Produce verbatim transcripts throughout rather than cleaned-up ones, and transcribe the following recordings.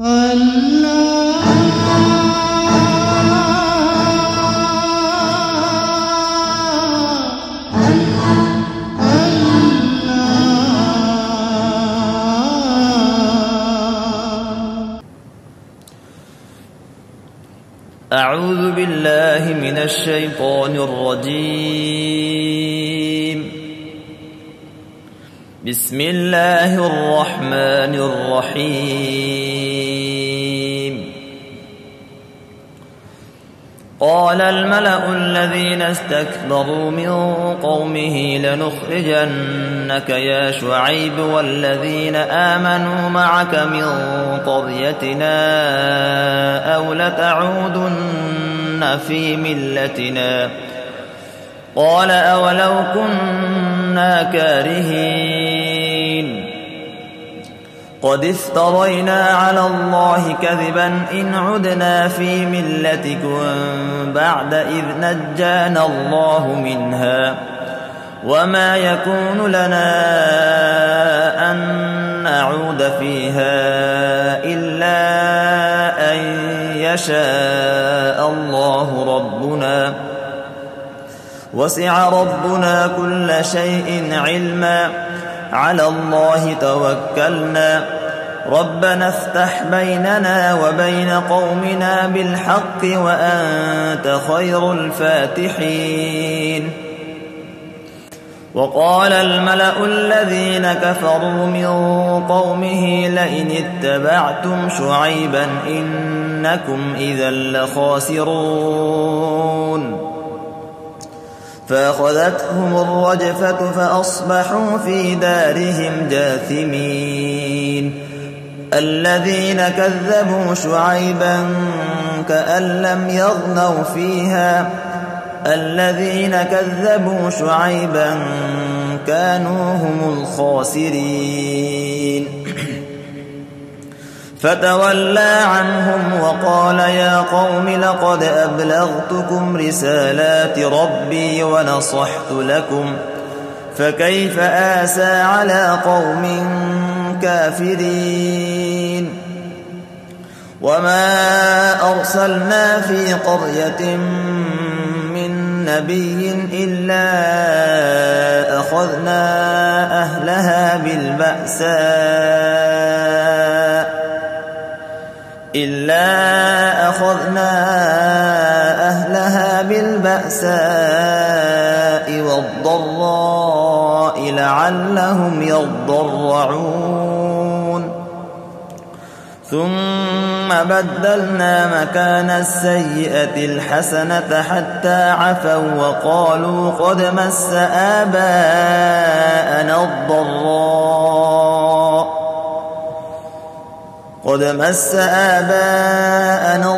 أعوذ بالله من الشيطان الرجيم. بسم الله الرحمن الرحيم. قال الملأ الذين استكبروا من قومه لنخرجنك يا شعيب والذين آمنوا معك من قريتنا أو لتعودن في ملتنا قال أولو كنا كارهين قد افترينا على الله كذبا إن عدنا في ملتكم بعد إذ نجانا الله منها وما يكون لنا أن نعود فيها إلا أن يشاء الله ربنا وسع ربنا كل شيء علما على الله توكلنا ربنا افتح بيننا وبين قومنا بالحق وأنت خير الفاتحين. وقال الملأ الذين كفروا من قومه لئن اتبعتم شعيبا إنكم إذا لخاسرون فأخذتهم الرجفة فأصبحوا في دارهم جاثمين. الذين كذبوا شعيبا كأن لم يغنوا فيها الذين كذبوا شعيبا كانوا هم الخاسرين. فتولى عنهم وقال يا قوم لقد أبلغتكم رسالات ربي ونصحت لكم فكيف آسى على قوم كافرين. وما أرسلنا في قرية من نبي إلا أخذنا أهلها بالبأساء إلا أخذنا أهلها بالبأساء والضراء لعلهم يضرعون ثم بدلنا مكان السيئة الحسنة حتى عفوا وقالوا قد مس آباءنا الضراء قد مس آباءنا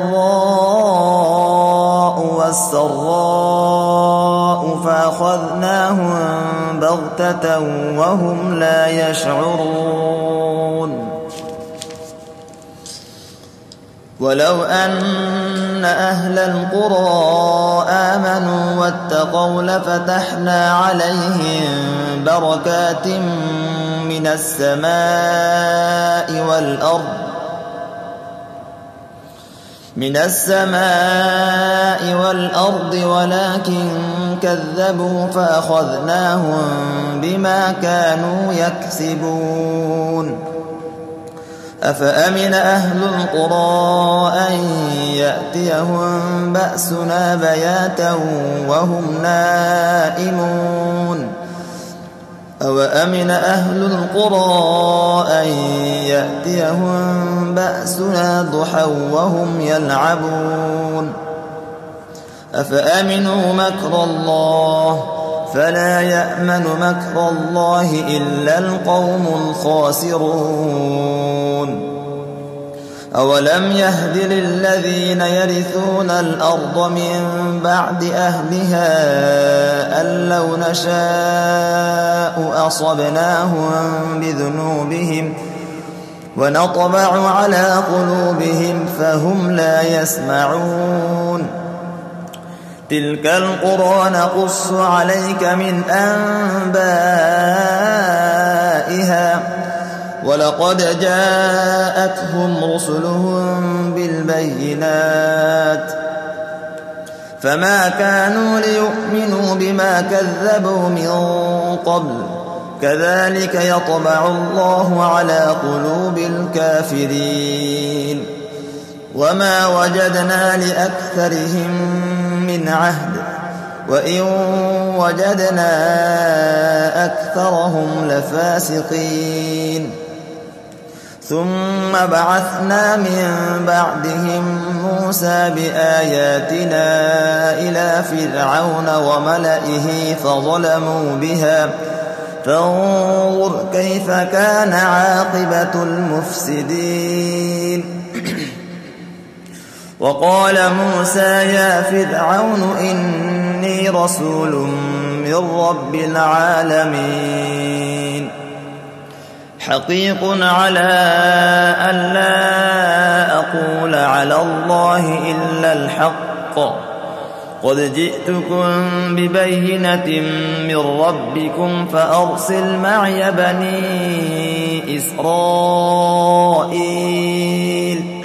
الضراء والسراء فأخذناهم بغتة وهم لا يشعرون. ولو أن أهل القرى آمنوا واتقوا لفتحنا عليهم بركات من السماء والأرض من السماء والأرض ولكن كذبوا فأخذناهم بما كانوا يكسبون. أفأمن أهل القرى أن يأتيهم بأسنا بياتا وهم نائمون أوأمن أهل القرى أن يأتيهم بأسنا ضحى وهم يلعبون أفأمنوا مكر الله فلا يأمن مكر الله إلا القوم الخاسرون. أولم يهد للذين يرثون الأرض من بعد أهلها أن لو نشاء أصبناهم بذنوبهم ونطبع على قلوبهم فهم لا يسمعون. تلك القرى نقص عليك من أنبائها ولقد جاءتهم رسلهم بالبينات فما كانوا ليؤمنوا بما كذبوا من قبل كذلك يطبع الله على قلوب الكافرين وما وجدنا لأكثرهم من عهد وإن وجدنا أكثرهم لفاسقين ثم بعثنا من بعدهم موسى بآياتنا إلى فرعون وملئه فظلموا بها فانظر كيف كان عاقبة المفسدين وقال موسى يا فرعون إني رسول من رب العالمين حقيق على ألا أقول على الله إلا الحق قد جئتكم ببينة من ربكم فأرسل معي بني إسرائيل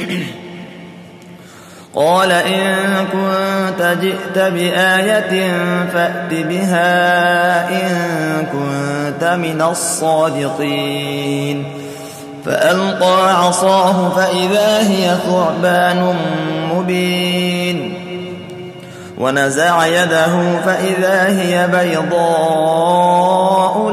قال إن كنت جئت بآية فأت بها إن كنت من الصادقين فألقى عصاه فإذا هي ثعبان مبين ونزع يده فإذا هي بيضاء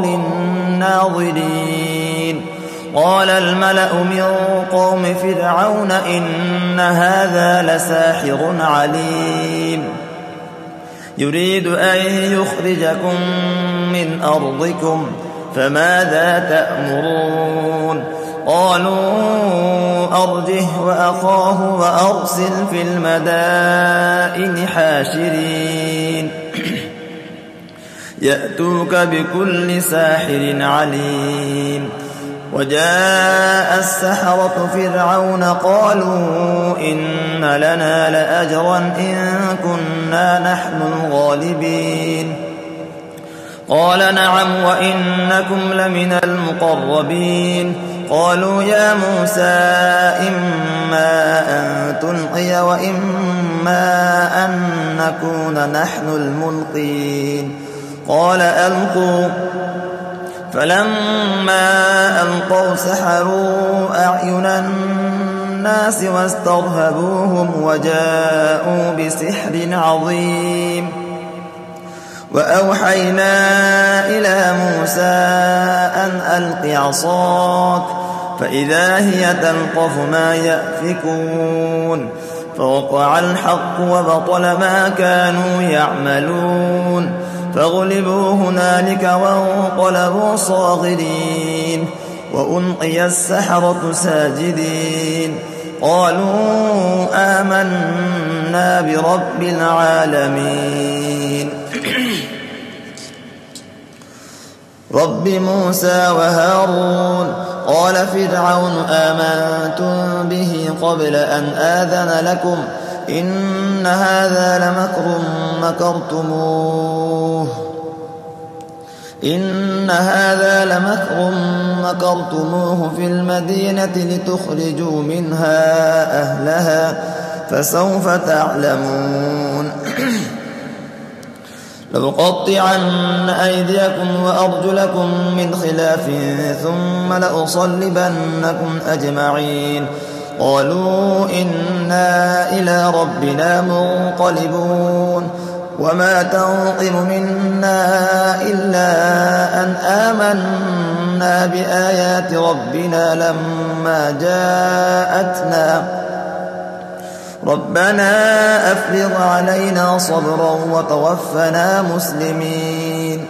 للناظرين قال الملأ من قوم فرعون إن هذا لساحر عليم يريد أن يخرجكم من أرضكم فماذا تأمرون قالوا أرجه وأخاه وأرسل في المدائن حاشرين يأتوك بكل ساحر عليم وجاء السحرة فرعون قالوا إن لنا لأجرا إن كنا نحن الغالبين قال نعم وإنكم لمن المقربين قالوا يا موسى إما أن تلقي وإما أن نكون نحن الملقين قال ألقوا فلما ألقوا سحروا أعين الناس واسترهبوهم وجاءوا بسحر عظيم وأوحينا إلى موسى أن ألق عصاك فإذا هي تلقف ما يأفكون فوقع الحق وبطل ما كانوا يعملون فغلبوا هنالك وانقلبوا صاغرين وألقي السحرة ساجدين قالوا آمنا برب العالمين رب موسى وهارون قال فرعون آمنتم به قبل أن آذن لكم إن هذا لمكر مكرتموه إن هذا لمكر مكرتموه في المدينة لتخرجوا منها أهلها فسوف تعلمون لأقطعن أيديكم وأرجلكم من خلاف ثم لأصلبنكم أجمعين قالوا إنا إلى ربنا منقلبون وما تنقم منا إلا أن آمنا بآيات ربنا لما جاءتنا ربنا أفرغ علينا صبرا وتوفنا مسلمين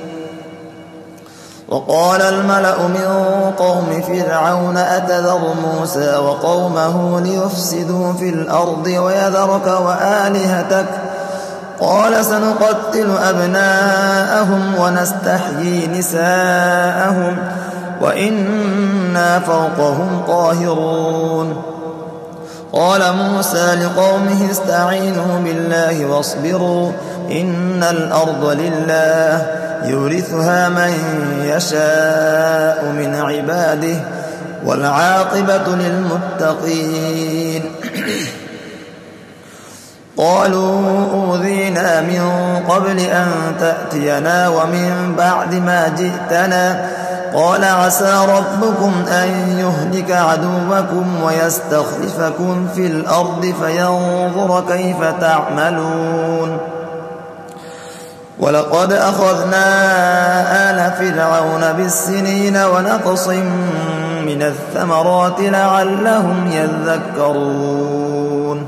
وقال الملأ من قوم فرعون أتذر موسى وقومه ليفسدوا في الأرض ويذرك وآلهتك قال سنقتل أبناءهم ونستحيي نساءهم وإنا فوقهم قاهرون قال موسى لقومه استعينوا بالله واصبروا إن الأرض لله يورثها من يشاء من عباده والعاقبة للمتقين. قالوا أوذينا من قبل أن تأتينا ومن بعد ما جئتنا قال عسى ربكم أن يهلك عدوكم ويستخلفكم في الأرض فينظر كيف تعملون. ولقد أخذنا آل فرعون بالسنين ونقص من الثمرات لعلهم يذكرون.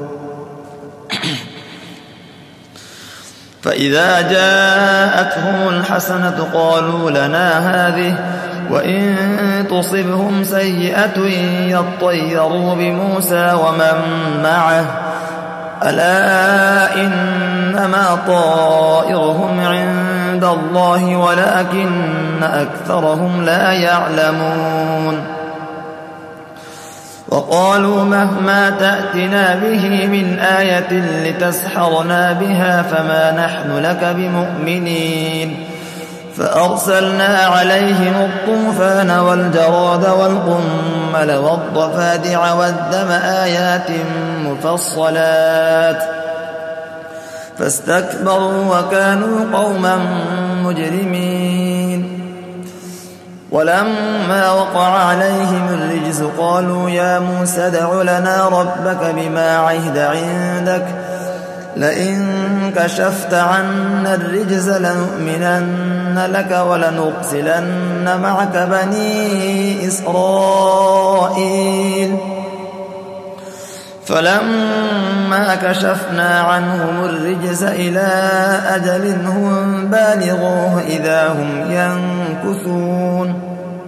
فإذا جاءتهم الحسنة قالوا لنا هذه وإن تصبهم سيئة يطيروا بموسى ومن معه ألا إنما طائرهم عند الله ولكن أكثرهم لا يعلمون. وقالوا مهما تأتنا به من آية لتسحرنا بها فما نحن لك بمؤمنين. فأرسلنا عليهم الطوفان والجراد والقمل والضفادع والدم آيات مفصلات فاستكبروا وكانوا قوما مجرمين. ولما وقع عليهم الرجز قالوا يا موسى ادع لنا ربك بما عهد عندك لئن كشفت عنا الرجز لنؤمنن لك ولنرسلن معك بني إسرائيل. فلما كشفنا عنهم الرجز إلى أجل هم بالغوه إذا هم ينكثون.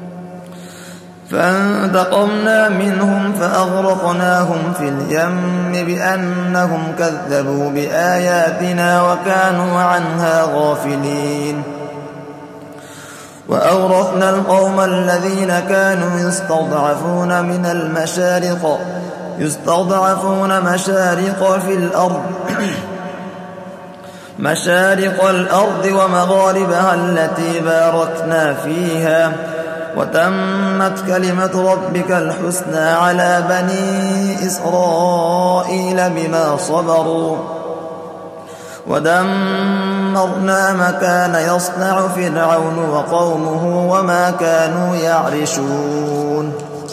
فانتقمنا منهم فأغرقناهم في اليم بأنهم كذبوا بآياتنا وكانوا عنها غافلين. وأورثنا القوم الذين كانوا يستضعفون من المشارق يستضعفون مشارق في الأرض مشارق الأرض ومغاربها التي باركنا فيها وتمت كلمة ربك الحسنى على بني إسرائيل بما صبروا ودمرنا ما كان يصنع فرعون وقومه وما كانوا يعرشون.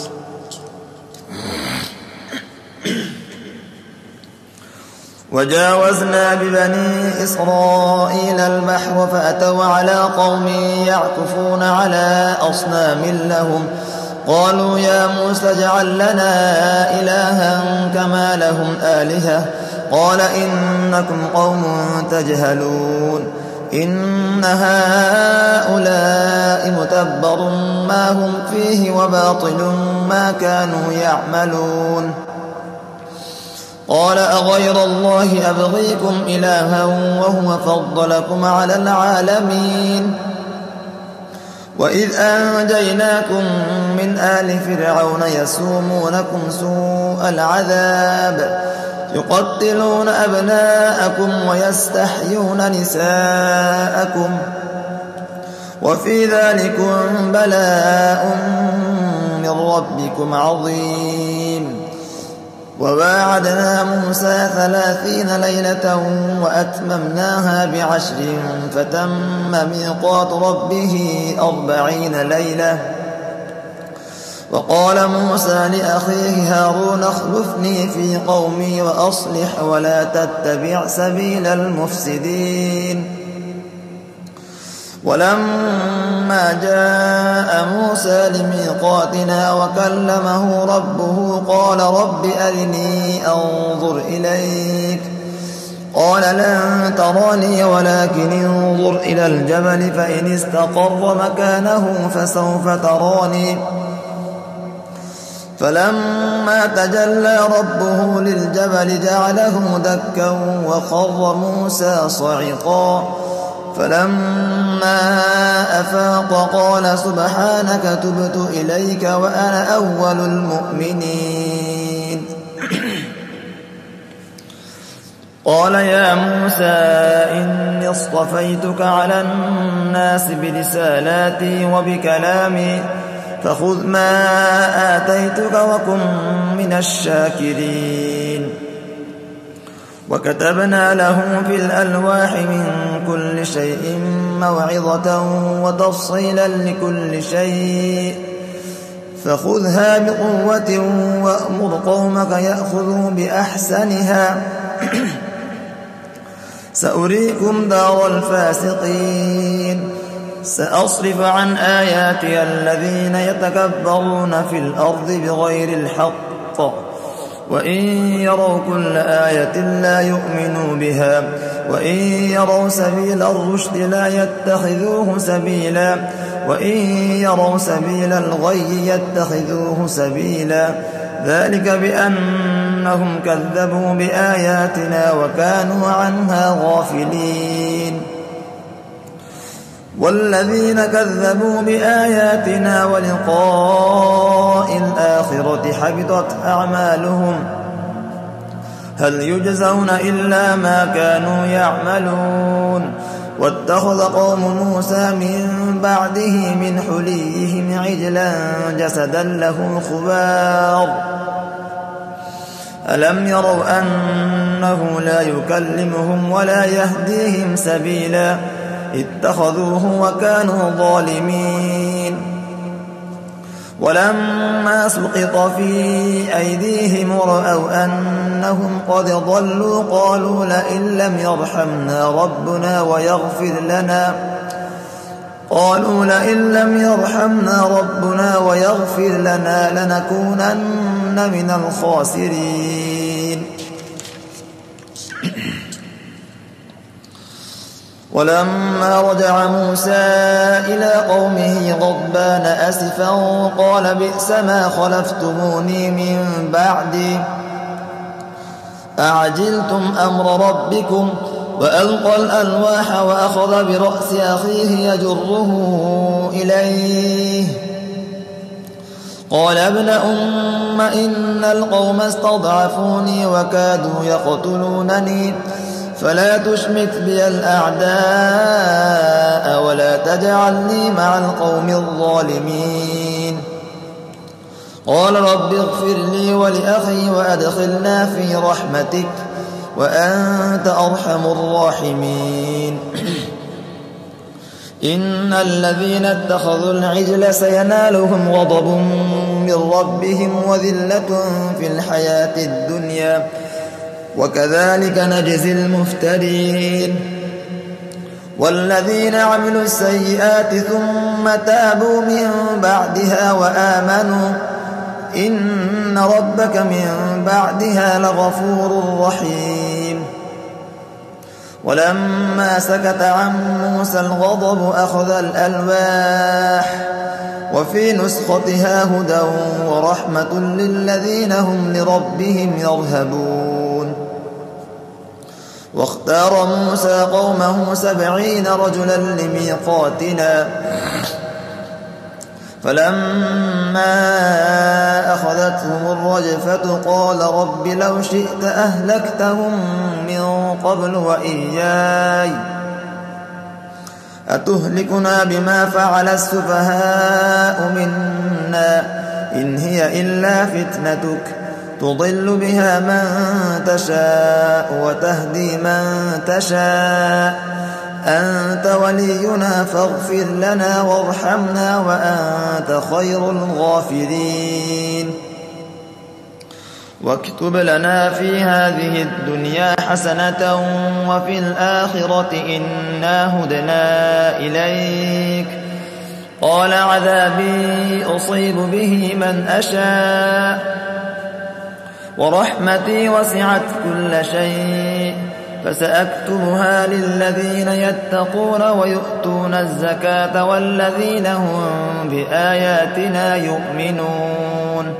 وجاوزنا ببني إسرائيل البحر فأتوا على قوم يعكفون على أصنام لهم قالوا يا موسى اجعل لنا إلها كما لهم آلهة قال إنكم قوم تجهلون إن هؤلاء متبر ما هم فيه وباطل ما كانوا يعملون. قال أغير الله أبغيكم إلها وهو فضلكم على العالمين. وإذ أنجيناكم من آل فرعون يسومونكم سوء العذاب يقتلون أبناءكم ويستحيون نساءكم وفي ذلكم بلاء من ربكم عظيم. وواعدنا موسى ثلاثين ليلة وأتممناها بعشر فتم ميقات ربه أربعين ليلة. وقال موسى لأخيه هارون اخلفني في قومي وأصلح ولا تتبع سبيل المفسدين. ولما جاء موسى لميقاتنا وكلمه ربه قال رب أرني أنظر إليك قال لن تراني ولكن انظر إلى الجبل فإن استقر مكانه فسوف تراني. فلما تجلى ربه للجبل جعله دكا وخر موسى صعقا فلما أفاق قال سبحانك تبت إليك وأنا أول المؤمنين. قال يا موسى إني اصطفيتك على الناس برسالاتي وبكلامي فخذ ما آتيتك وكن من الشاكرين. وكتبنا له في الألواح من كل شيء موعظة وتفصيلا لكل شيء فخذها بقوة وأمر قومك يأخذوا بأحسنها سأريكم دار الفاسقين. سأصرف عن آياتي الذين يتكبرون في الأرض بغير الحق وإن يروا كل آية لا يؤمنوا بها وإن يروا سبيل الرشد لا يتخذوه سبيلا وإن يروا سبيل الغي يتخذوه سبيلا ذلك بأنهم كذبوا بآياتنا وكانوا عنها غافلين. والذين كذبوا بآياتنا ولقاء الآخرة حبطت أعمالهم هل يجزون إلا ما كانوا يعملون. واتخذ قوم موسى من بعده من حليهم عجلا جسدا له خوار ألم يروا أنه لا يكلمهم ولا يهديهم سبيلا اتخذوه وكانوا ظالمين. ولما سقط في أيديهم ورأوا أنهم قد ضلوا قالوا لئن لم يرحمنا ربنا ويغفر لنا قالوا لئن لم يرحمنا ربنا ويغفر لنا لنكونن من الخاسرين. ولما رجع موسى إلى قومه غضبان أسفا قال بئس ما خلفتموني من بعدي أعجلتم أمر ربكم وألقى الألواح وأخذ برأس أخيه يجره إليه قال ابن أم إن القوم استضعفوني وكادوا يقتلونني فلا تشمت بي الأعداء ولا تجعلني مع القوم الظالمين. قال رب اغفر لي ولأخي وأدخلنا في رحمتك وأنت أرحم الراحمين. إن الذين اتخذوا العجل سينالهم غضب من ربهم وذلة في الحياة الدنيا وكذلك نجزي المفترين. والذين عملوا السيئات ثم تابوا من بعدها وآمنوا إن ربك من بعدها لغفور رحيم. ولما سكت عن موسى الغضب أخذ الألواح وفي نسختها هدى ورحمة للذين هم لربهم يرهبون. واختار موسى قومه سبعين رجلا لميقاتنا فلما أخذتهم الرجفة قال رب لو شئت أهلكتهم من قبل وإياي أتهلكنا بما فعل السفهاء منا إن هي إلا فتنتك تضل بها من تشاء وتهدي من تشاء أنت ولينا فاغفر لنا وارحمنا وأنت خير الغافرين. واكتب لنا في هذه الدنيا حسنة وفي الآخرة إنا هدنا إليك قال عذابي أصيب به من أشاء ورحمتي وسعت كل شيء فسأكتبها للذين يتقون ويؤتون الزكاة والذين هم بآياتنا يؤمنون.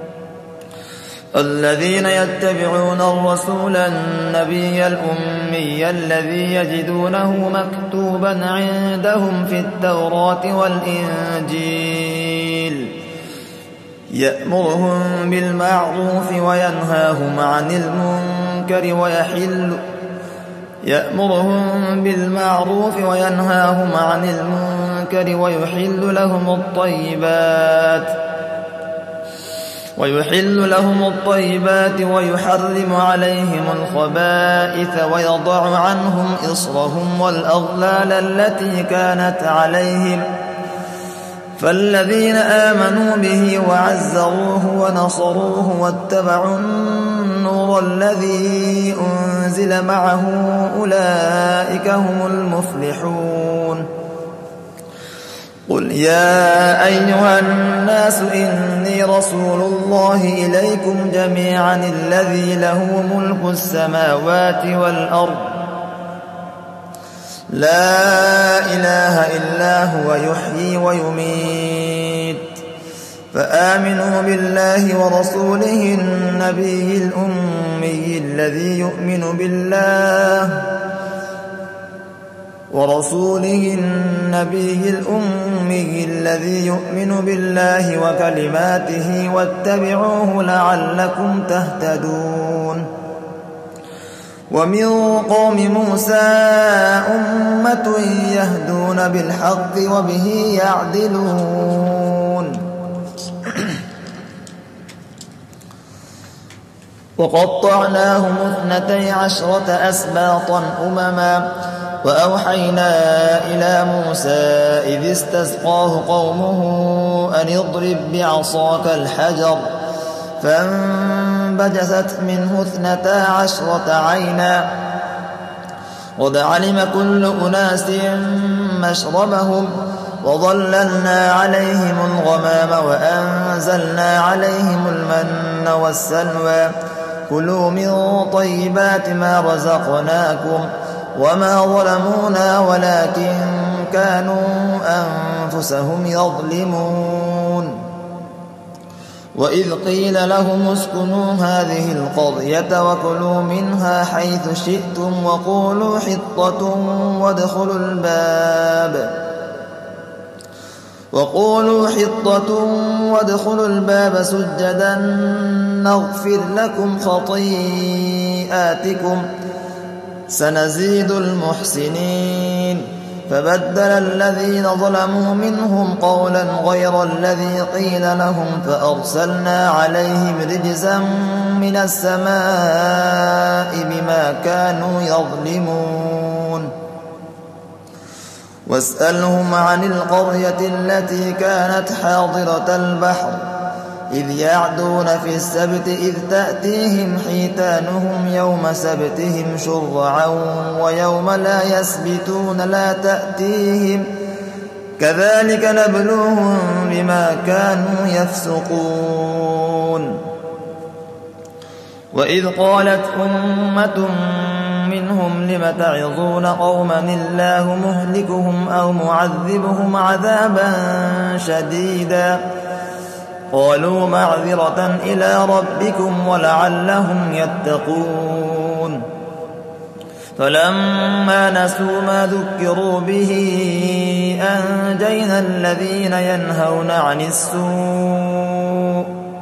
الذين يتبعون الرسول النبي الأمي الذي يجدونه مكتوبا عندهم في التوراة والإنجيل يأمرهم بالمعروف وينهاهم عن المنكر ويحل يأمرهم بالمعروف وينهاهم عن المنكر ويحل لهم الطيبات ويحل لهم الطيبات ويحرم عليهم الخبائث ويضع عنهم إصرهم والأغلال التي كانت عليهم فالذين آمنوا به وعزروه ونصروه واتبعوا النور الذي أنزل معه أولئك هم المفلحون. قل يا أيها الناس إني رسول الله إليكم جميعا الذي له ملك السماوات والأرض لا إله إلا هو يحيي ويميت فآمنوا بالله ورسوله النبي الأمي الذي يؤمن بالله ورسوله النبي الأمي الذي يؤمن بالله وكلماته واتبعوه لعلكم تهتدون. ومن قوم موسى أمة يهدون بالحق وبه يعدلون. وقطعناهم اثنتي عشرة أسباطا أمما وأوحينا إلى موسى إذ استسقاه قومه أن اضرب بعصاك الحجر فانبجست منه اثنتا عشرة عينا قد علم كل أناس مشربهم وظللنا عليهم الغمام وأنزلنا عليهم المن والسلوى كلوا من طيبات ما رزقناكم وما ظلمونا ولكن كانوا أنفسهم يظلمون. وإذ قيل لهم اسكنوا هذه القرية وكلوا منها حيث شئتم وقولوا حطة وادخلوا الباب وقولوا حطة وادخلوا الباب سجدا نغفر لكم خطيئاتكم سنزيد المحسنين. فبدل الذين ظلموا منهم قولا غير الذي قيل لهم فأرسلنا عليهم رجزا من السماء بما كانوا يظلمون. واسألهم عن القرية التي كانت حاضرة البحر إذ يعدون في السبت إذ تأتيهم حيتانهم يوم سبتهم شرعا ويوم لا يسبتون لا تأتيهم كذلك نبلوهم بما كانوا يفسقون. وإذ قالت أمة منهم لم تعظون قوما الله مهلكهم أو معذبهم عذابا شديدا قالوا معذرة إلى ربكم ولعلهم يتقون. فلما نسوا ما ذكروا به أنجينا الذين ينهون عن السوء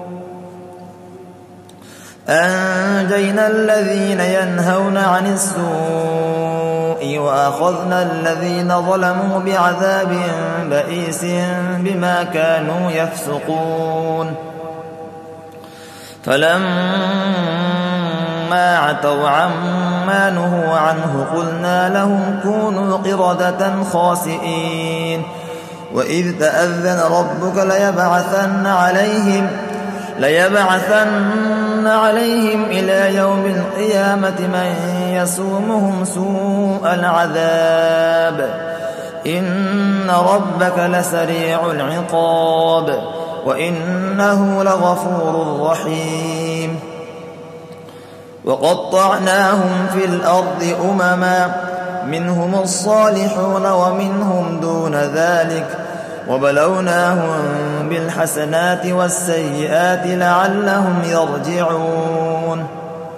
أنجينا الذين ينهون عن السوء وأخذنا الذين ظلموا بعذاب بئيس بما كانوا يفسقون. فلما عتوا عما نهوا عنه قلنا لهم كونوا قردة خاسئين. وإذ تأذن ربك ليبعثن عليهم ليبعثن عليهم إلى يوم القيامة من يسومهم سوء العذاب إن ربك لسريع العقاب وإنه لغفور رحيم. وقطعناهم في الأرض أمما منهم الصالحون ومنهم دون ذلك وبلوناهم بالحسنات والسيئات لعلهم يرجعون.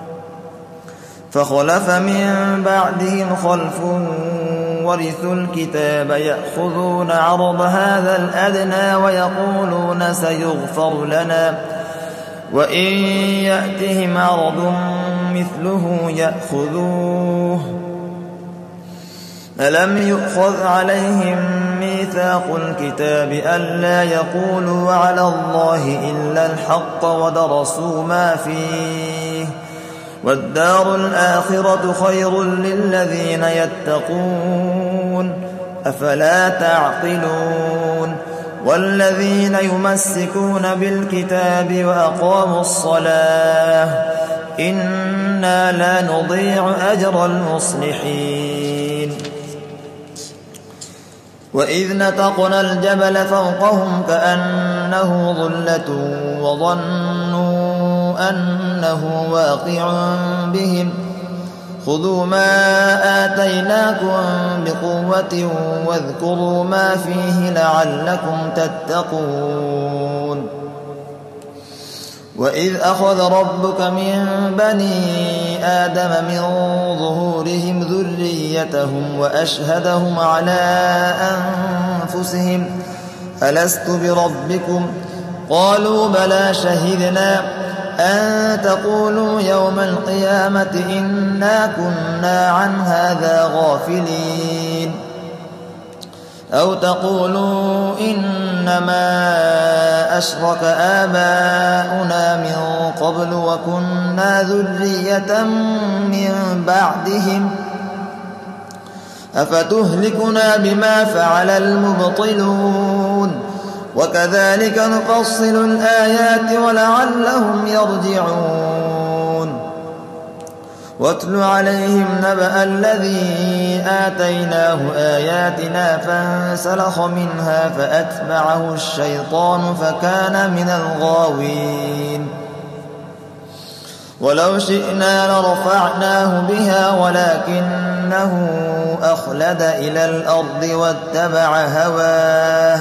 فخلف من بعدهم خلف ورثوا الكتاب يأخذون عرض هذا الأدنى ويقولون سيغفر لنا وإن يأتهم عرض مثله يأخذوه ألم يؤخذ عليهم ميثاق الكتاب ألا يقولوا على الله إلا الحق ودرسوا ما فيه والدار الآخرة خير للذين يتقون أفلا تعقلون والذين يمسكون بالكتاب وأقاموا الصلاة إنا لا نضيع أجر المصلحين وإذ نتقنا الجبل فوقهم كأنه ظلة وظنوا أنه واقع بهم خذوا ما آتيناكم بقوة واذكروا ما فيه لعلكم تتقون وإذ أخذ ربك من بني آدم من ظهورهم ذريتهم وأشهدهم على أنفسهم ألست بربكم قالوا بلى شهدنا أن تقولوا يوم القيامة إنا كنا عن هذا غافلين أو تقولوا إنما أشرك آباؤنا من قبل وكنا ذرية من بعدهم أفتهلكنا بما فعل المبطلون وكذلك نفصل الآيات ولعلهم يرجعون واتل عليهم نبأ الذي آتيناه آياتنا فانسلخ منها فأتبعه الشيطان فكان من الغاوين ولو شئنا لرفعناه بها ولكنه أخلد إلى الأرض واتبع هواه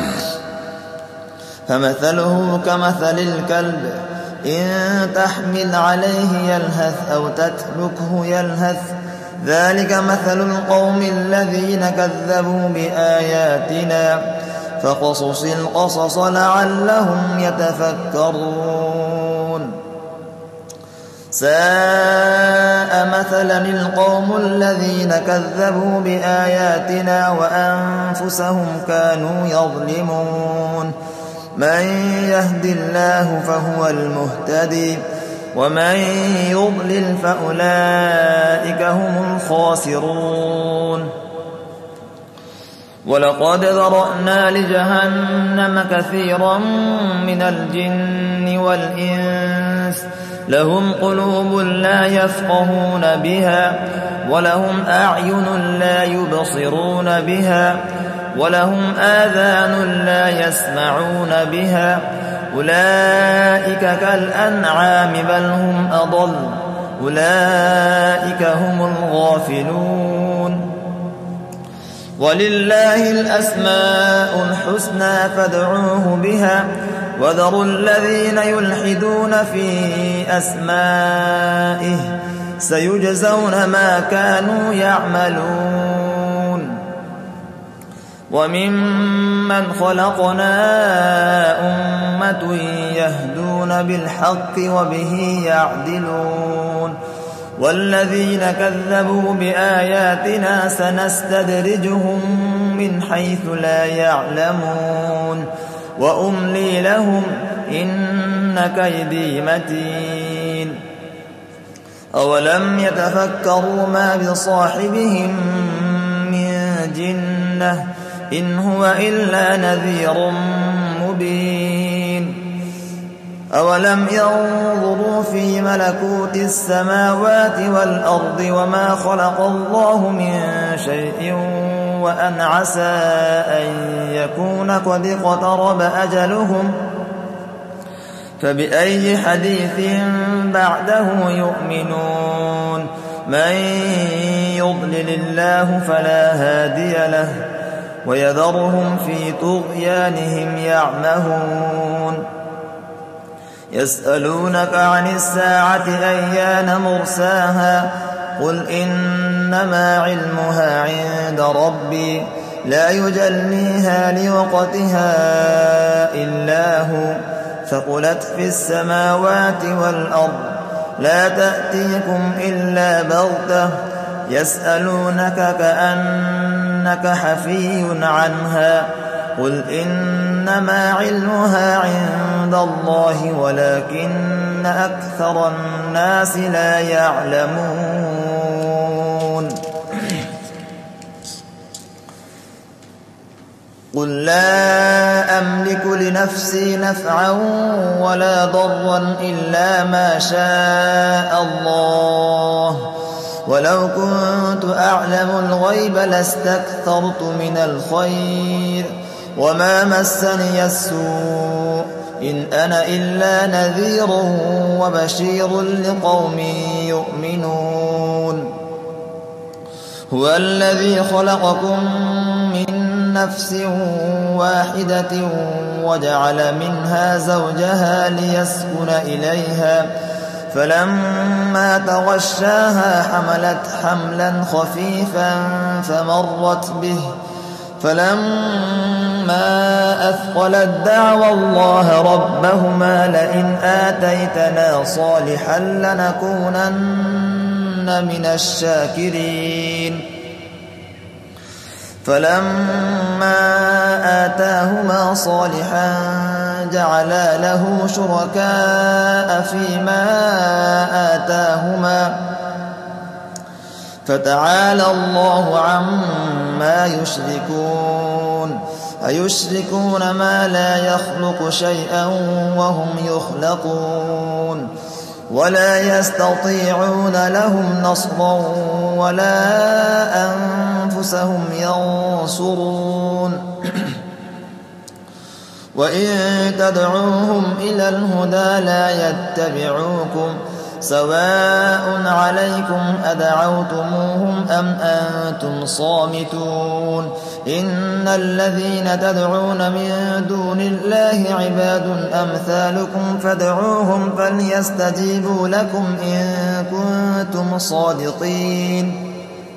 فمثله كمثل الكلب إن تحمل عليه يلهث أو تتركه يلهث ذلك مثل القوم الذين كذبوا بآياتنا فقصص القصص لعلهم يتفكرون ساء مثلا القوم الذين كذبوا بآياتنا وأنفسهم كانوا يظلمون من يهد الله فهو المهتدي ومن يضلل فأولئك هم الخاسرون ولقد ذرأنا لجهنم كثيرا من الجن والإنس لهم قلوب لا يفقهون بها ولهم أعين لا يبصرون بها ولهم آذان لا يسمعون بها أولئك كالأنعام بل هم أضل أولئك هم الغافلون ولله الأسماء الحسنى فادعوه بها وذروا الذين يلحدون في أسمائه سيجزون ما كانوا يعملون وممن خلقنا أمة يهدون بالحق وبه يعدلون والذين كذبوا بآياتنا سنستدرجهم من حيث لا يعلمون وأملي لهم إن كيدي متين أولم يتفكروا ما بصاحبهم من جنة إن هو إلا نذير مبين أولم ينظروا في ملكوت السماوات والأرض وما خلق الله من شيء وأن عسى أن يكون قد اقترب أجلهم فبأي حديث بعده يؤمنون من يضلل الله فلا هادي له ويذرهم في طغيانهم يعمهون يسألونك عن الساعة أيان مرساها قل إنما علمها عند ربي لا يجليها لوقتها إلا هو ثقلت في السماوات والأرض لا تأتيكم إلا بغتة يسألونك كأنك حفي عنها قل إنما علمها عند الله ولكن أكثر الناس لا يعلمون قل لا أملك لنفسي نفعا ولا ضرا إلا ما شاء الله ولو كنت أعلم الغيب لاستكثرت من الخير وما مسني السوء إن أنا إلا نذير وبشير لقوم يؤمنون هو الذي خلقكم من نفس واحدة وجعل منها زوجها ليسكن إليها فلما تغشاها حملت حملا خفيفا فمرت به فلما أثقلت دعوى الله ربهما لئن آتيتنا صالحا لنكونن من الشاكرين فلما آتاهما صالحا جعلا له شركاء فيما آتاهما فتعالى الله عما يشركون أيشركون ما لا يخلق شيئا وهم يخلقون ولا يستطيعون لهم نصرا ولا أنفسهم ينصرون وإن تدعوهم إلى الهدى لا يتبعوكم سواء عليكم أدعوتموهم أم أنتم صامتون إن الذين تدعون من دون الله عباد أمثالكم فادعوهم فليستجيبوا لكم إن كنتم صادقين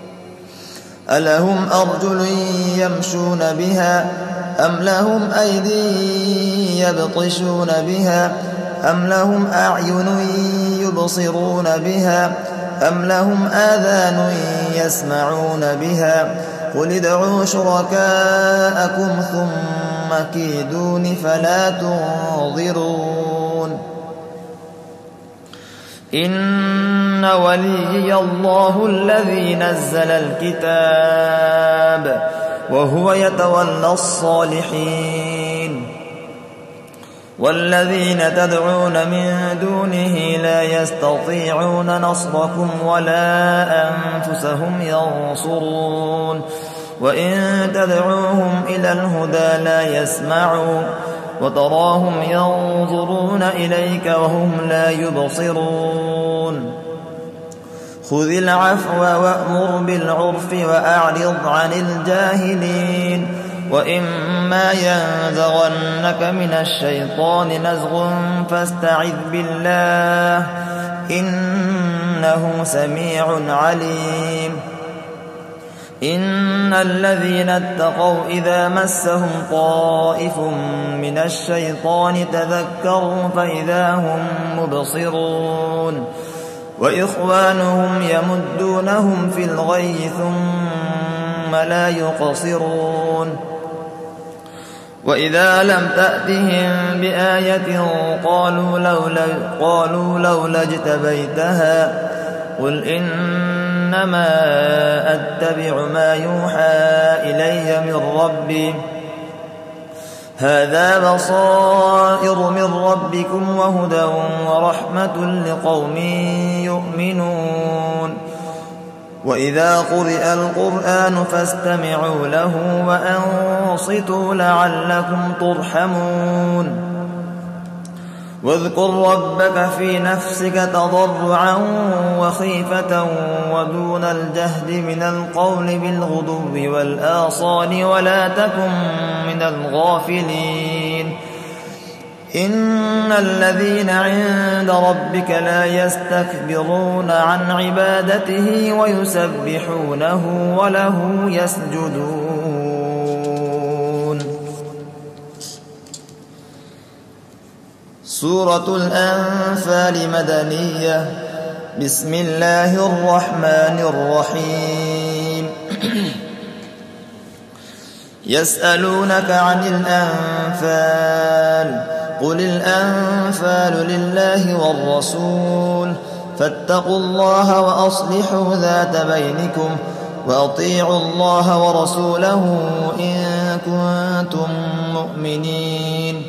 ألهم أرجل يمشون بها أم لهم أيدي يبطشون بها أم لهم أعين يبصرون بها أم لهم آذان يسمعون بها قل ادعوا شركاءكم ثم كيدون فلا تنظرون إن وليي الله الذي نزل الكتاب وهو يتولى الصالحين والذين تدعون من دونه لا يستطيعون نصركم ولا أنفسهم ينصرون وإن تدعوهم إلى الهدى لا يسمعوا وتراهم ينظرون إليك وهم لا يبصرون خذ العفو وأمر بالعرف وأعرض عن الجاهلين وإما ينزغنك من الشيطان نزغ فاستعذ بالله إنه سميع عليم إن الذين اتقوا إذا مسهم طائف من الشيطان تذكروا فإذا هم مبصرون وإخوانهم يمدونهم في الغي ثم لا يقصرون وإذا لم تأتهم بآية قالوا لولا, قالوا لولا اجتبيتها قل إنما أتبع ما يوحى إلي من ربي هذا بصائر من ربكم وهدى ورحمة لقوم يؤمنون وإذا قرئ القرآن فاستمعوا له وأنصتوا لعلكم ترحمون واذكر ربك في نفسك تضرعا وخيفة ودون الجهد من القول بالغدو والآصال ولا تكن من الغافلين إن الذين عند ربك لا يستكبرون عن عبادته ويسبحونه وله يسجدون. سورة الأنفال مدنية بسم الله الرحمن الرحيم يسألونك عن الأنفال قل الأنفال لله والرسول فاتقوا الله وأصلحوا ذات بينكم وأطيعوا الله ورسوله إن كنتم مؤمنين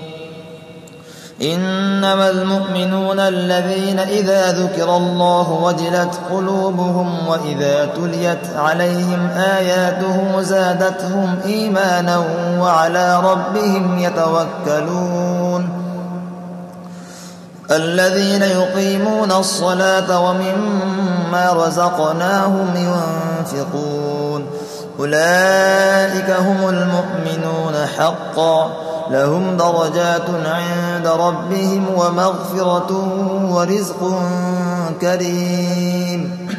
إنما المؤمنون الذين إذا ذكر الله وجلت قلوبهم وإذا تليت عليهم آياته زادتهم إيمانا وعلى ربهم يتوكلون الذين يقيمون الصلاة ومما رزقناهم ينفقون أولئك هم المؤمنون حقا لهم درجات عند ربهم ومغفرة ورزق كريم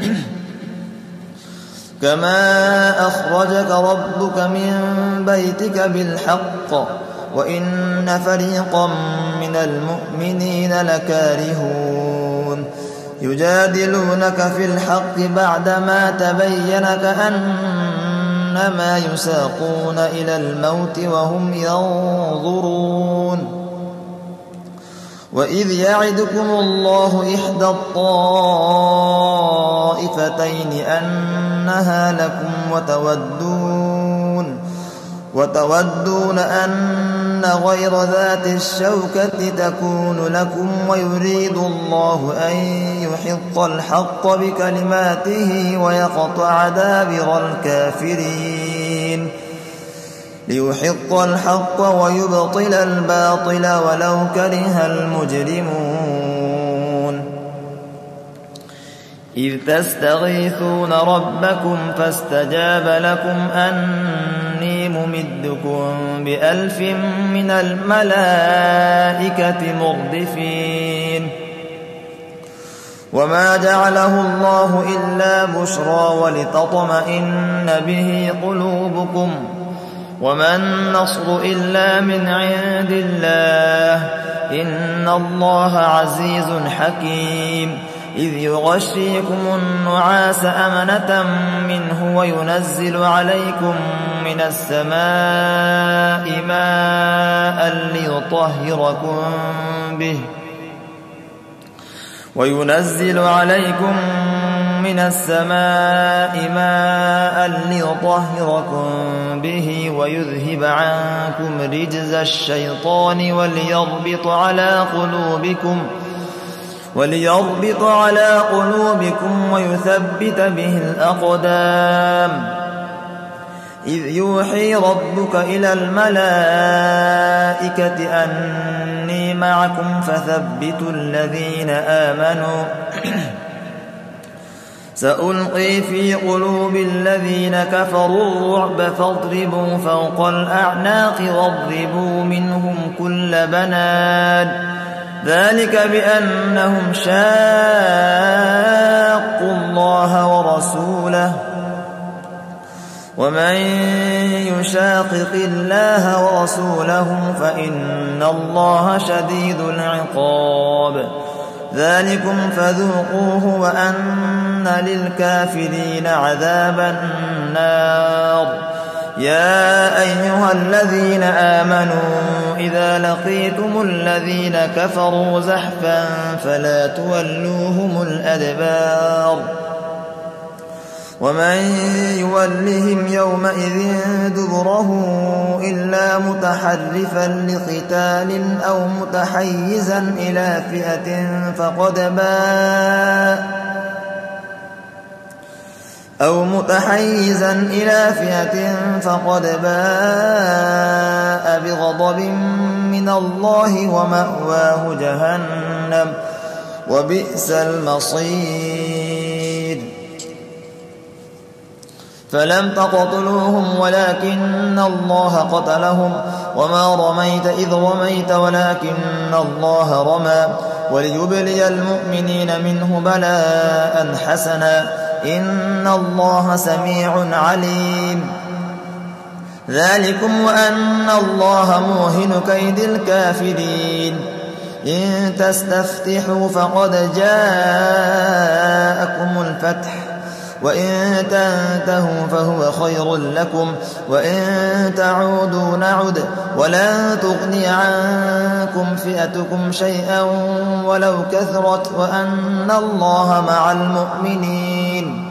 كما أخرجك ربك من بيتك بالحق وإن فريقا من المؤمنين لكارهون يجادلونك في الحق بعدما تبين كأنما يساقون إلى الموت وهم ينظرون وإذ يعدكم الله إحدى الطائفتين أنها لكم وتودون وتودون أن غير ذات الشوكة تكون لكم ويريد الله أن يحق الحق بكلماته ويقطع دابر الكافرين ليحق الحق ويبطل الباطل ولو كره المجرمون إذ تستغيثون ربكم فاستجاب لكم أني ممدكم بألف من الملائكة مردفين وما جعله الله إلا بشرى ولتطمئن به قلوبكم وما النصر إلا من عند الله إن الله عزيز حكيم إذ يغشيكم النعاس أمنة منه وينزل عليكم من السماء ماء ليطهركم به وينزل عليكم من السماء ماء ليطهركم به ويذهب عنكم رجز الشيطان وليربط على قلوبكم وليربط على قلوبكم ويثبت به الأقدام إذ يوحي ربك إلى الملائكة أني معكم فثبتوا الذين آمنوا سألقي في قلوب الذين كفروا الرعب فاضربوا فوق الأعناق واضربوا منهم كل بنان ذلك بأنهم شاقوا الله ورسوله ومن يشاقق الله ورسوله فإن الله شديد العقاب ذلكم فذوقوه وأن للكافرين عذاب النار يا أيها الذين آمنوا إذا لقيتم الذين كفروا زحفا فلا تولوهم الأدبار ومن يولهم يومئذ دبره إلا متحرفا لقتال أو متحيزا إلى فئة فقد باء أو متحيزا إلى فئة فقد باء بغضب من الله ومأواه جهنم وبئس المصير فلم تقتلوهم ولكن الله قتلهم وما رميت إذ رميت ولكن الله رمى وليبلي المؤمنين منه بلاء حسنا إن الله سميع عليم ذلكم وأن الله موهن كيد الكافرين إن تستفتحوا فقد جاء الفتح وإن تنتهوا فهو خير لكم وإن تعودوا نعد ولن تغني عنكم فئتكم شيئا ولو كثرت وأن الله مع المؤمنين.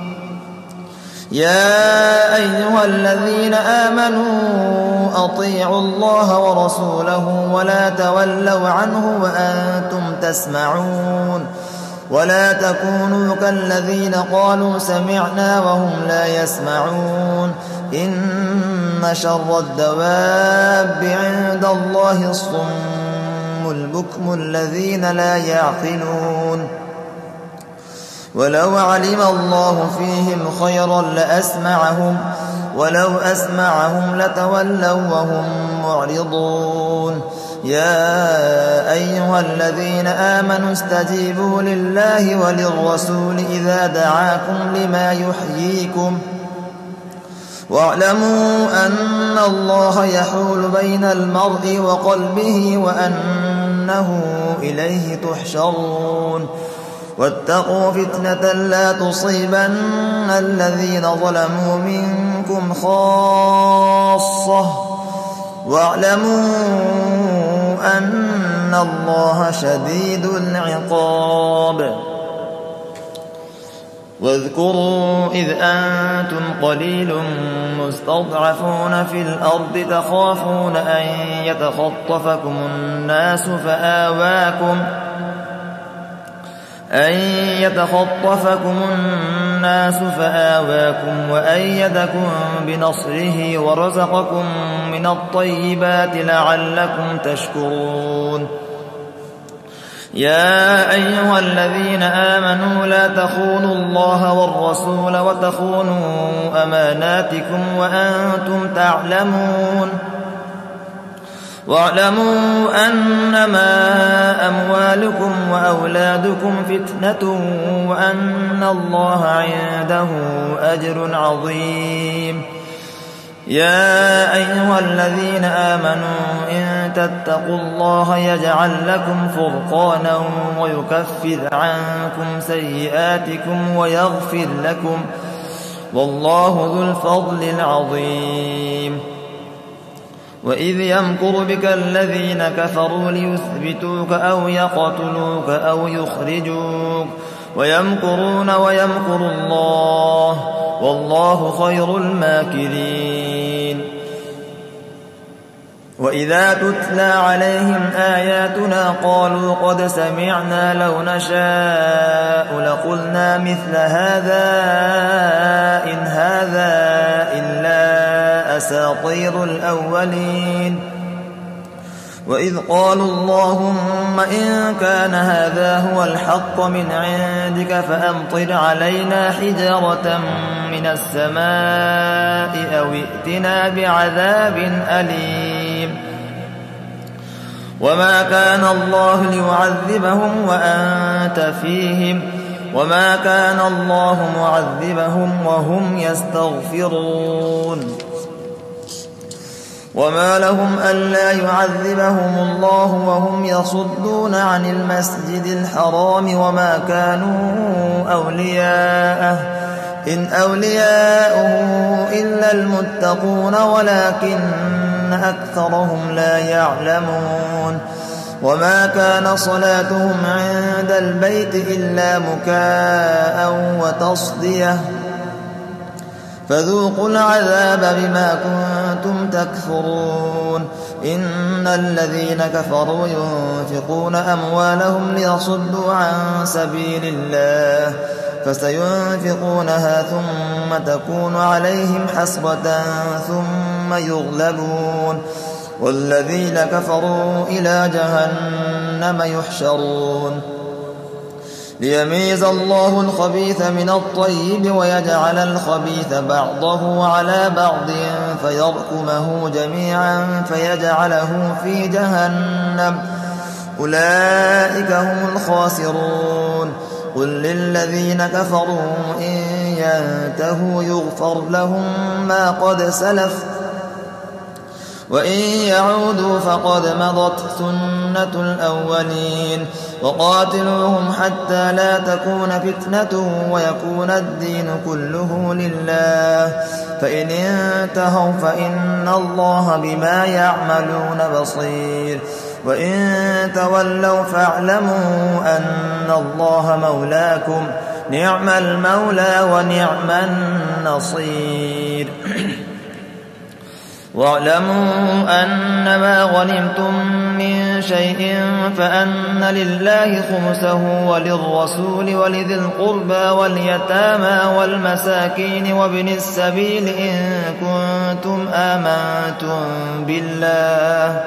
يا أيها الذين آمنوا أطيعوا الله ورسوله ولا تولوا عنه وأنتم تسمعون ولا تكونوا كالذين قالوا سمعنا وهم لا يسمعون. إن شر الدواب عند الله الصم البكم الذين لا يعقلون. ولو علم الله فيهم خيرا لأسمعهم ولو أسمعهم لتولوا وهم معرضون. يا أيها الذين آمنوا استجيبوا لله وللرسول إذا دعاكم لما يحييكم واعلموا أن الله يحول بين المرء وقلبه وأنه إليه تحشرون. واتقوا فتنة لا تصيبن الذين ظلموا منكم خاصة واعلموا أن الله شديد العقاب. واذكروا إذ أنتم قليل مستضعفون في الأرض تخافون أن يتخطفكم الناس فآواكم أن يتخطفكم الناس فآواكم وأيدكم بنصره ورزقكم من الطيبات لعلكم تشكرون. يا أيها الذين آمنوا لا تخونوا الله والرسول وتخونوا أماناتكم وأنتم تعلمون. واعلموا أنما أموالكم وأولادكم فتنة وأن الله عنده أجر عظيم. يا أيها الذين آمنوا إن تتقوا الله يجعل لكم فرقانا ويكفر عنكم سيئاتكم ويغفر لكم والله ذو الفضل العظيم. وإذ يمكر بك الذين كفروا ليثبتوك أو يقتلوك أو يخرجوك ويمكرون ويمكر الله والله خير الماكرين. وإذا تتلى عليهم آياتنا قالوا قد سمعنا لو نشاء لقلنا مثل هذا إن هذا إلا أساطير الأولين. وإذ قالوا اللهم إن كان هذا هو الحق من عندك فأمطر علينا حجارة من السماء أو ائتنا بعذاب أليم. وما كان الله ليعذبهم وأنت فيهم وما كان الله معذبهم وهم يستغفرون. وما لهم ألا يعذبهم الله وهم يصدون عن المسجد الحرام وما كانوا أولياءه إن أولياؤه إلا المتقون ولكن أكثرهم لا يعلمون. وما كان صلاتهم عند البيت إلا مكاء وتصدية فذوقوا العذاب بما كنتم تكفرون. إن الذين كفروا ينفقون أموالهم ليصدوا عن سبيل الله فسينفقونها ثم تكون عليهم حسرة ثم يغلبون والذين كفروا إلى جهنم يحشرون. ليميز الله الخبيث من الطيب ويجعل الخبيث بعضه على بعض فيركمه جميعا فيجعله في جهنم أولئك هم الخاسرون. قل للذين كفروا إن ينتهوا يغفر لهم ما قد سلف وإن يعودوا فقد مضت سنة الأولين. وقاتلوهم حتى لا تكون فتنة ويكون الدين كله لله فإن انتهوا فإن الله بما يعملون بصير وإن تولوا فاعلموا أن الله مولاكم نعم المولى ونعم النصير واعلموا أنما غنمتم من شيء فأن لله خمسه وللرسول ولذي القربى واليتامى والمساكين وابن السبيل إن كنتم آمنتم بالله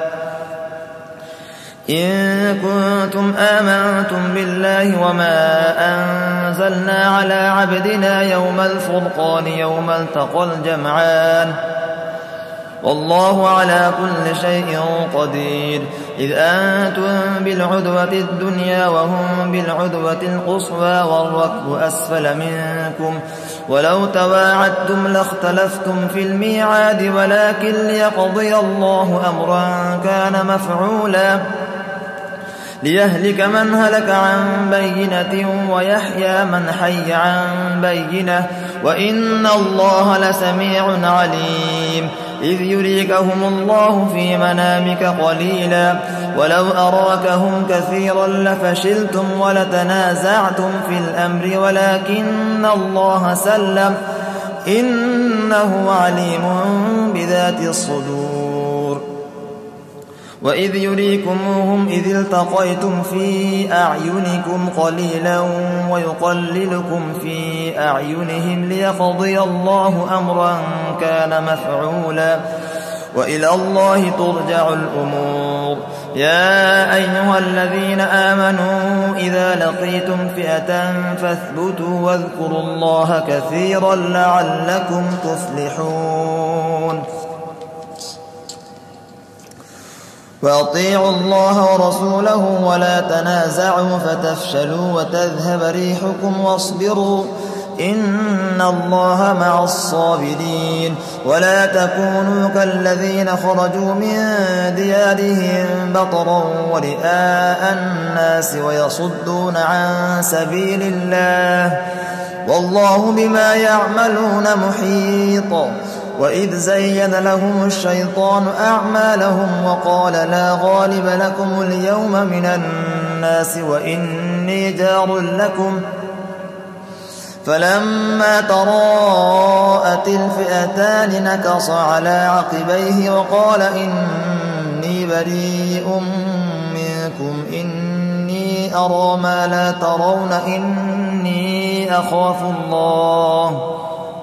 إن كنتم آمنتم بالله وما أنزلنا على عبدنا يوم الفرقان يوم التقى الجمعان والله على كل شيء قدير إذ أنتم بالعدوة الدنيا وهم بالعدوة القصوى والركب أسفل منكم ولو تواعدتم لاختلفتم في الميعاد ولكن ليقضي الله أمرا كان مفعولا ليهلك من هلك عن بينة ويحيى من حي عن بينة وإن الله لسميع عليم إذ يريكهم الله في منامك قليلا ولو أراكهم كثيرا لفشلتم ولتنازعتم في الأمر ولكن الله سلم إنه عليم بذات الصدور وإذ يريكموهم إذ التقيتم في أعينكم قليلا ويقللكم في أعينهم ليقضي الله أمرا كان مفعولا وإلى الله ترجع الأمور يا أيها الذين آمنوا إذا لقيتم فئة فاثبتوا واذكروا الله كثيرا لعلكم تفلحون وأطيعوا الله ورسوله ولا تنازعوا فتفشلوا وتذهب ريحكم واصبروا إن الله مع الصابرين ولا تكونوا كالذين خرجوا من ديارهم بطرا ورئاء الناس ويصدون عن سبيل الله والله بما يعملون محيط وإذ زين لهم الشيطان أعمالهم وقال لا غالب لكم اليوم من الناس وإني جار لكم فلما تراءت الفئتان نكص على عقبيه وقال إني بريء منكم إني أرى ما لا ترون إني أخاف الله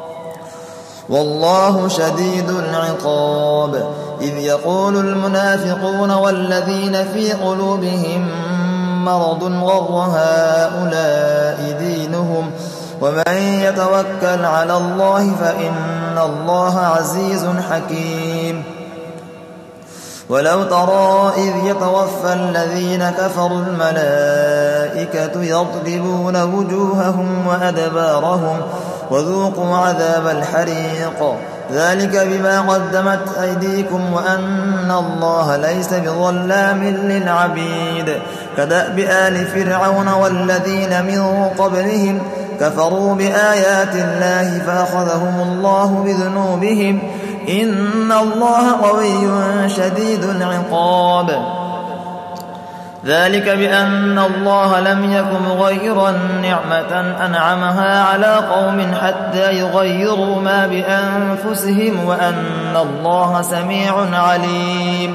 والله شديد العقاب إذ يقول المنافقون والذين في قلوبهم مرض غر هؤلاء دينهم ومن يتوكل على الله فإن الله عزيز حكيم ولو ترى إذ يتوفى الذين كفروا الملائكة يضربون وجوههم وأدبارهم وذوقوا عذاب الحريق ذلك بما قدمت أيديكم وأن الله ليس بظلام للعبيد كدأب آل فرعون والذين من قبلهم كفروا بآيات الله فأخذهم الله بذنوبهم إن الله قوي شديد العقاب ذلك بأن الله لم يكن مغيرا نعمة أنعمها على قوم حتى يغيروا ما بأنفسهم وأن الله سميع عليم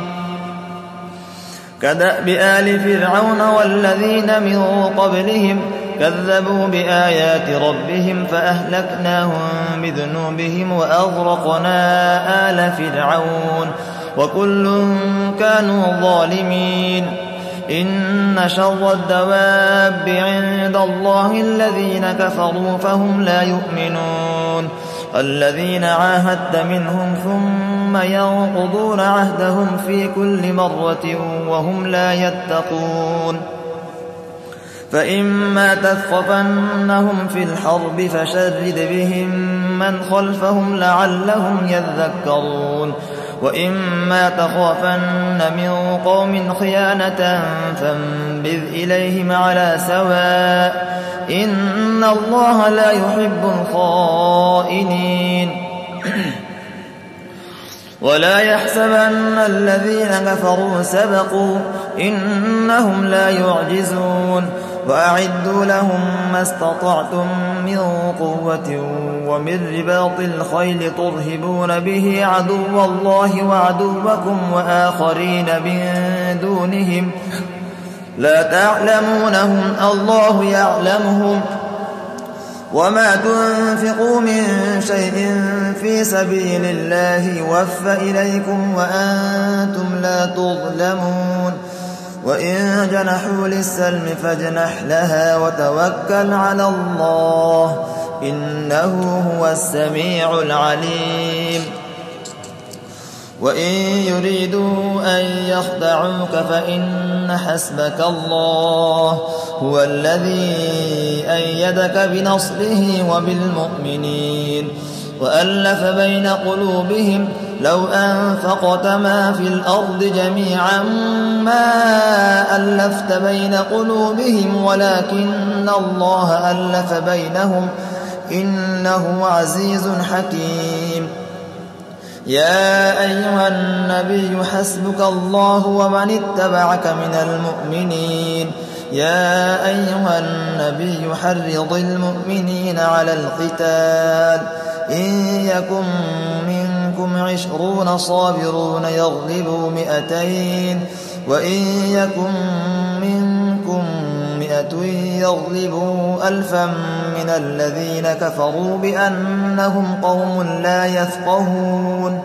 كدأب آل فرعون والذين من قبلهم كذبوا بآيات ربهم فأهلكناهم بذنوبهم وأغرقنا آل فرعون وكل كانوا ظالمين إن شر الدواب عند الله الذين كفروا فهم لا يؤمنون الذين عاهدت منهم ثم ينقضون عهدهم في كل مرة وهم لا يتقون فإما تثقفنهم في الحرب فشرد بهم من خلفهم لعلهم يذكرون وإما تخافن من قوم خيانة فانبذ إليهم على سواء إن الله لا يحب الخائنين ولا يحسبن الذين كفروا سبقوا إنهم لا يعجزون وأعدوا لهم ما استطعتم من قوة ومن رباط الخيل ترهبون به عدو الله وعدوكم وآخرين من دونهم لا تعلمونهم الله يعلمهم وما تنفقوا من شيء في سبيل الله يوفى إليكم وأنتم لا تظلمون وإن جنحوا للسلم فاجنح لها وتوكل على الله إنه هو السميع العليم وإن يريدوا أن يخدعوك فإن حسبك الله هو الذي أيدك بنصره وبالمؤمنين وألف بين قلوبهم لو أنفقت ما في الأرض جميعا ما ألفت بين قلوبهم ولكن الله ألف بينهم إنه عزيز حكيم يا أيها النبي حسبك الله ومن اتبعك من المؤمنين يا أيها النبي حرض المؤمنين على القتال إن يكن منكم عشرون صابرون يغلبوا مئتين وإن يكن منكم مئة يغلبوا ألفا من الذين كفروا بأنهم قوم لا يفقهون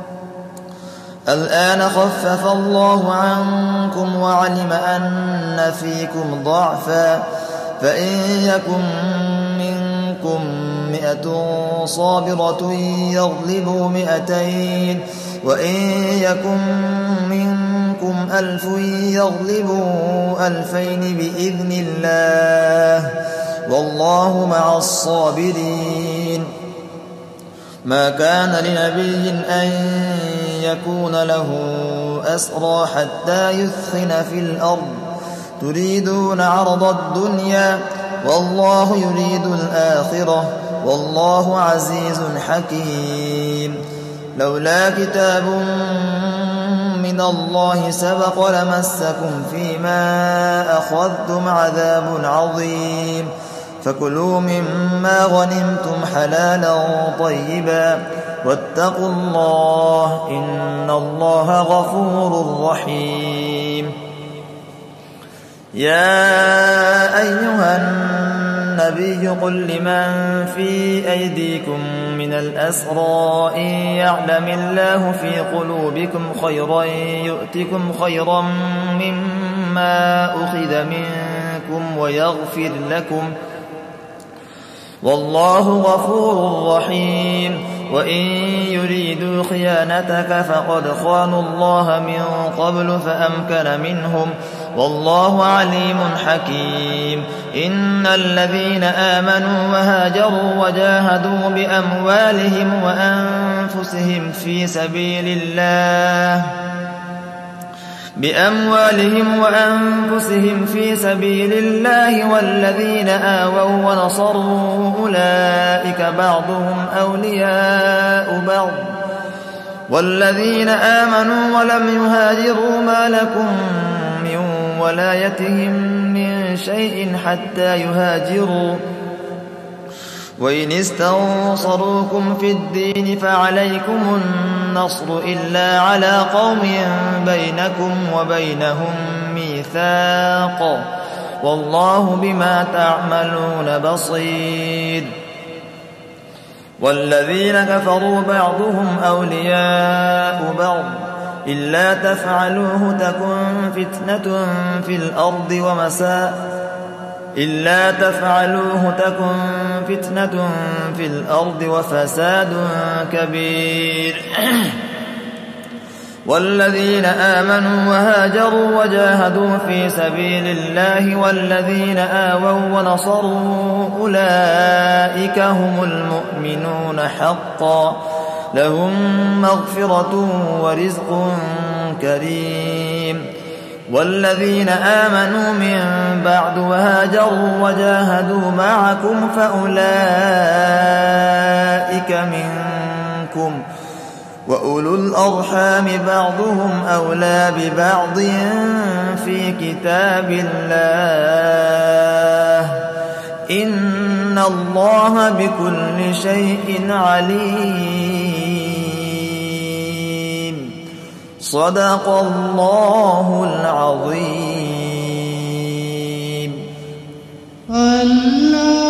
الآن خفف الله عنكم وعلم أن فيكم ضعفا فإن يكن منكم مئة صابرة يغلبوا مئتين وإن يكن منكم ألف يغلبوا ألفين بإذن الله والله مع الصابرين ما كان لنبي أن يكون له أسرى حتى يثخن في الأرض تريدون عرض الدنيا والله يريد الآخرة والله عزيز حكيم لولا كتاب من الله سبق لمسكم فيما أخذتم عذاب عظيم فكلوا مما غنمتم حلالا طيبا واتقوا الله إن الله غفور رحيم يا أيها النبي قل لمن في أيديكم من الأسرى إن يعلم الله في قلوبكم خيرا يؤتكم خيرا مما أخذ منكم ويغفر لكم والله غفور رحيم وإن يريدوا خيانتك فقد خانوا الله من قبل فأمكن منهم والله عليم حكيم إن الذين آمنوا وهاجروا وجاهدوا بأموالهم وأنفسهم في سبيل الله بأموالهم وأنفسهم في سبيل الله والذين آووا ونصروا أولئك بعضهم أولياء بعض والذين آمنوا ولم يهاجروا ما لكم من ولايتهم من شيء حتى يهاجروا وإن استنصروكم في الدين فعليكم النصر إلا على قوم بينكم وبينهم ميثاق والله بما تعملون بصير والذين كفروا بعضهم أولياء بعض إلا تفعلوه تكن فتنة في الأرض ومساء إلا تفعلوه تكن فتنة في الأرض وفساد كبير والذين آمنوا وهاجروا وجاهدوا في سبيل الله والذين آووا ونصروا أولئك هم المؤمنون حقا لهم مغفرة ورزق كريم. والذين آمنوا من بعد وهاجروا وجاهدوا معكم فأولئك منكم، وأولو الأرحام بعضهم أولى ببعض في كتاب الله، إن الله بكل شيء عليم. صدق الله العظيم. الله